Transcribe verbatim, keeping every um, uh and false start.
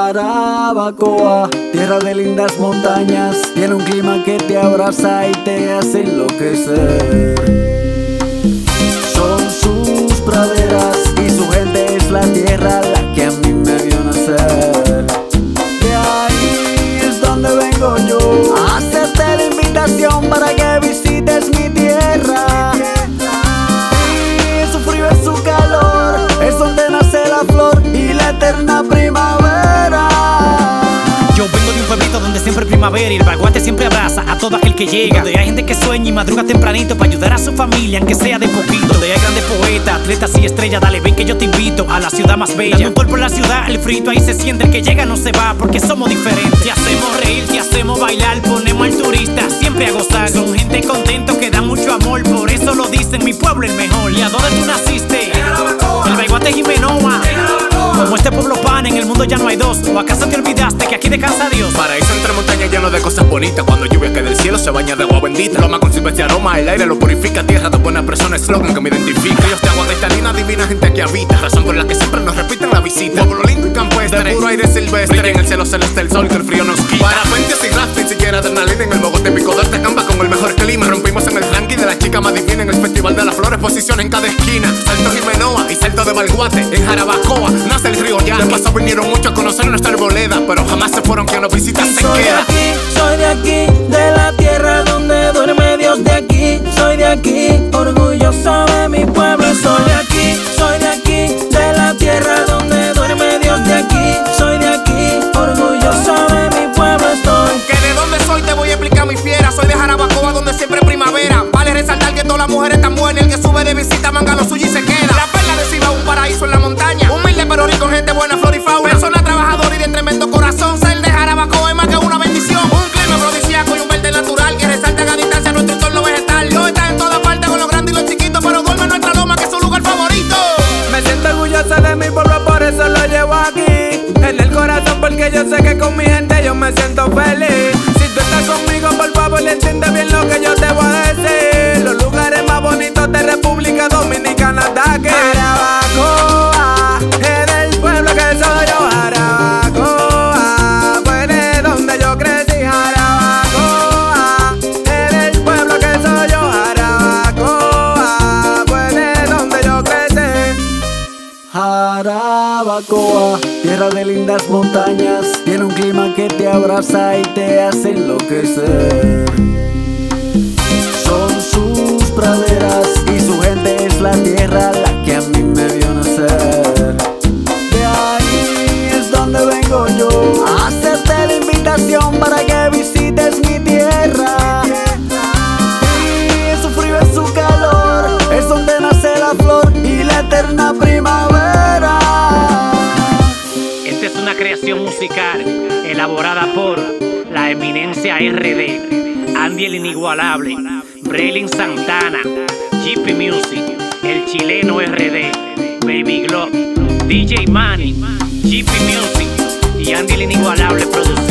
Jarabacoa, tierra de lindas montañas, tiene un clima que te abraza y te hace enloquecer. Son sus praderas y su gente es la tierra la que a mí me vio nacer. De ahí es donde vengo yo a hacerte la invitación para que visites mi tierra. Y su frío es su calor, es donde nace la flor y la eterna primavera. Yo vengo de un pueblito donde siempre es primavera y el baguate siempre abraza a todo aquel que llega. Donde hay gente que sueña y madruga tempranito para ayudar a su familia, aunque sea de poquito. Donde hay grandes poetas, atletas y estrellas, dale ven que yo te invito a la ciudad más bella. Dando un tour por la ciudad, el frito ahí se siente, el que llega no se va porque somos diferentes. Te hacemos reír, te hacemos bailar, ponemos al turista siempre a gozar. Son gente contento que da mucho amor, por eso lo dicen mi pueblo el mejor. ¿Y a dónde tú naciste? El baguate Jimenoa. Como este pueblo pana, en el mundo ya no hay dos. ¿O acaso te olvidaste que aquí descansa Dios? Paraíso entre montañas lleno de cosas bonitas. Cuando lluvia cae del cielo se baña de agua bendita. Loma con silvestre aroma, el aire lo purifica. Tierra de buena persona, eslogan que me identifica. Ríos de agua cristalina, divina gente que habita. Razón por la que siempre nos repiten la visita. Pueblo lindo y campestre, de puro aire silvestre. Brilla en el cielo celeste el sol que el frío nos quita. Parapentes y rafting, siquiera adrenalina. En el bogo típico de Artacamba con el mejor clima. Rompimos en el ranking de la chica más divina. En el festival de las flores, posición en cada esquina. Salto Jimenoa y salto de Baguate. En Jarabacoa nace el río Yaqui. De paso vinieron muchos a conocer nuestra arboleda, pero jamás se fueron, quien nos visita se soy queda. Soy de aquí, soy de aquí, de la tierra donde duerme Dios de aquí. Soy de aquí, orgulloso de mi pueblo. Soy de aquí, soy de aquí, de la tierra donde duerme Dios de aquí. Soy de aquí, orgulloso de mi pueblo estoy. Que de dónde soy te voy a explicar mi fiera. Soy de Jarabacoa donde siempre es primavera. Vale resaltar que todas las mujeres están buenas. El que sube de visita manga lo suyo y se queda. La perla de Ciba, un paraíso en la montaña. Humilde pero rico, gente buena, flor y fauna. Persona trabajadora y de tremendo corazón. Ser de Jarabacoa es más que una bendición. Un clima afrodisíaco y un verde natural que resalta a distancia nuestro entorno vegetal. Dios está en todas partes con lo grande y lo chiquito, pero duerme en nuestra loma que es su lugar favorito. Me siento orgullosa de mi pueblo, por eso lo llevo aquí en el corazón, porque yo sé que con mi gente yo me siento feliz. Si tú estás conmigo, por favor, entiende bien lo que yo te voy a decir. Los lugares más bonitos de República Dominicana está aquí. Jarabacoa es del pueblo que soy yo. Jarabacoa fue de donde yo crecí. Jarabacoa es del pueblo que soy yo. Jarabacoa fue de donde yo crecí. Jarabacoa, tierra de lindas montañas, tiene un clima que te abraza y te hace enloquecer. Son sus praderas y su gente es la tierra la que a mí me vio nacer. De ahí es donde vengo yo a hacerte la invitación para que visites mi tierra. Y su frío es su calor, es donde nace la flor y la eterna primavera. Esta es una creación musical elaborada por la eminencia R D, Andy el inigualable, Braylin Santana, G P Music, el chileno R D, Baby Glock, D J Manny, G P Music y Andy el inigualable producido.